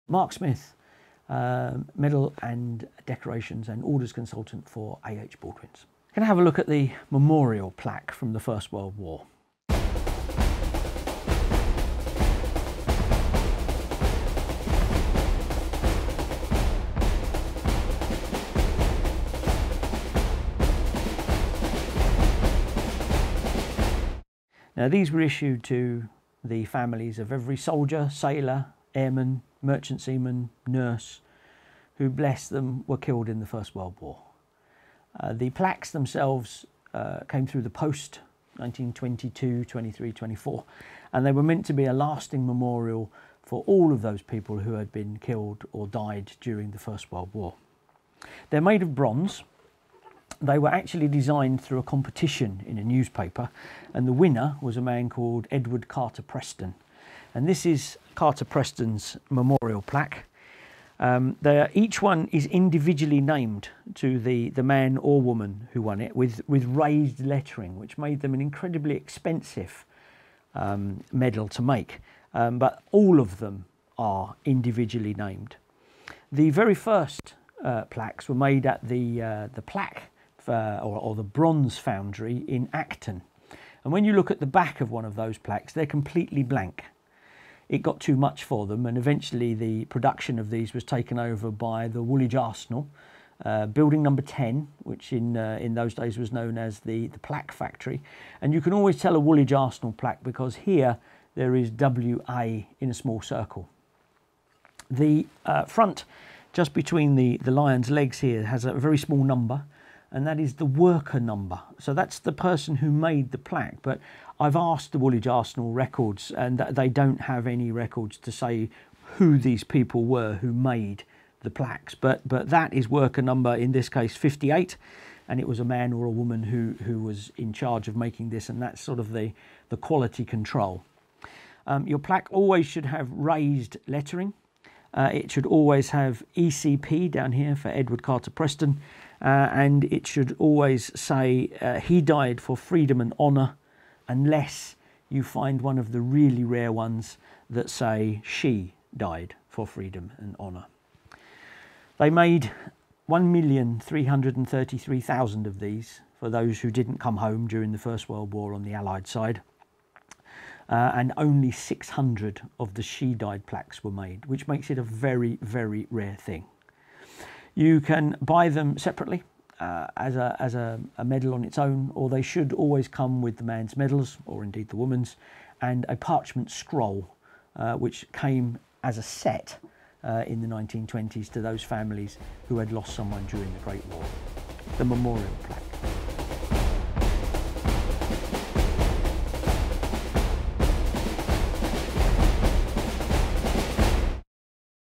Mark Smith, Medal and Decorations and Orders Consultant for A.H. Baldwins. Going to have a look at the memorial plaque from the First World War. Now, these were issued to the families of every soldier, sailor, airman, merchant seaman, nurse who, bless them, were killed in the First World War. The plaques themselves came through the post, 1922, 23, 24, and they were meant to be a lasting memorial for all of those people who had been killed or died during the First World War. They're made of bronze. They were actually designed through a competition in a newspaper, and the winner was a man called Edward Carter Preston. And this is Carter Preston's memorial plaque. Each one is individually named to the man or woman who won it with raised lettering, which made them an incredibly expensive medal to make. But all of them are individually named. The very first plaques were made at the Plaque or the Bronze Foundry in Acton. And when you look at the back of one of those plaques, they're completely blank. It got too much for them, and eventually the production of these was taken over by the Woolwich Arsenal, building number 10, which in those days was known as the Plaque Factory. And you can always tell a Woolwich Arsenal plaque because here there is WA in a small circle. The front, just between the lion's legs here, has a very small number, and that is the worker number. So that's the person who made the plaque. But I've asked the Woolwich Arsenal records, and they don't have any records to say who these people were who made the plaques. But that is worker number, in this case 58, and it was a man or a woman who was in charge of making this, and that's sort of the quality control. Your plaque always should have raised lettering. It should always have ECP down here for Edward Carter Preston, and it should always say he died for freedom and honour, unless you find one of the really rare ones that say she died for freedom and honour. They made 1,333,000 of these for those who didn't come home during the First World War on the Allied side. And only 600 of the she died plaques were made, which makes it a very, very rare thing. You can buy them separately as a medal on its own, or they should always come with the man's medals, or indeed the woman's, and a parchment scroll, which came as a set in the 1920s to those families who had lost someone during the Great War. The memorial plaque.